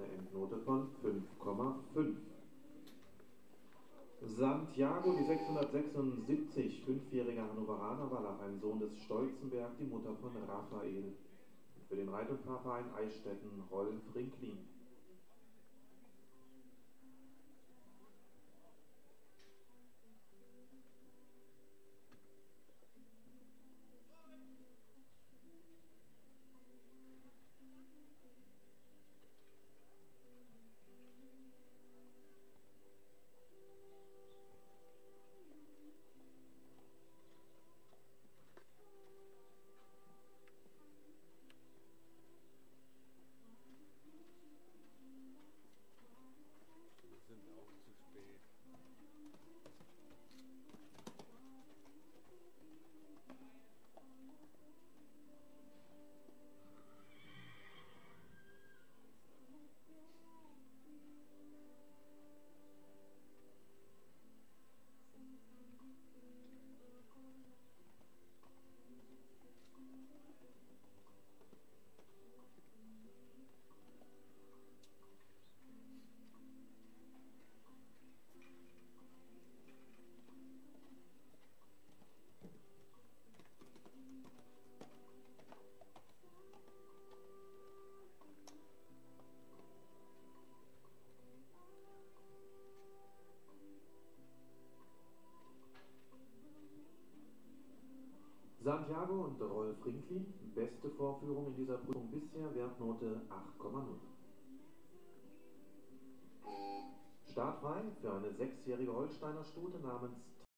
eine Endnote von 5,5. Santiago, die 676, 5-jähriger Hannoveraner Wallach, ein Sohn des Stolzenberg, die Mutter von Raphael. Für den Reit- und Fahrverein Eichstätten, Rolf Rinklin. Sind auch zu spät. Santiago und Rolf Rinklin, beste Vorführung in dieser Prüfung bisher, Wertnote 8,0. Startfrei für eine 6-jährige Holsteiner Stute namens